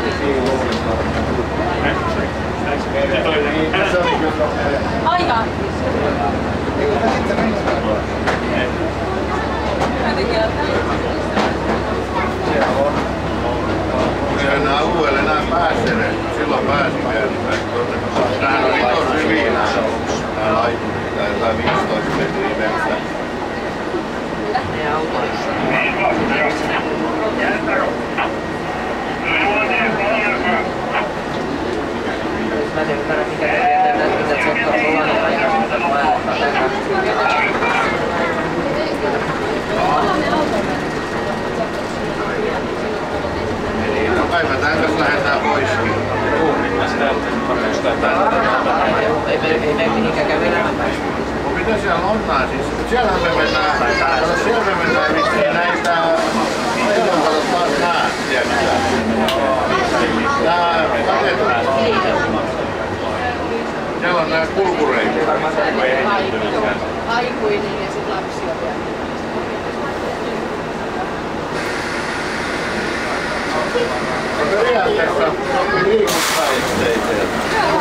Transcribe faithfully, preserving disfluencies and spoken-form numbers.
Aika. Kyllä nämä alueelle enää pääsee, silloin pääsi käymään. Tämähän on iso syviä nämä laiturit, tää viisitoista metriä vettä. Mä tiedän, että mikä tehdään, mitä tsekkaa sulla, niin Eli no kaivataan, jos lähdetään poiskin. ei mene mihinkään kävelemään päin. Mitä siellä on siis? Siellähän me mennään, siellä me mennään vissiin näitä, ihan kato taas nää, tiedetään. Nää katetut. Siellä on nää kulkureitit. Aikuinen ja sit lapsia vielä. Periaatteessa on liikuttaa itseitä.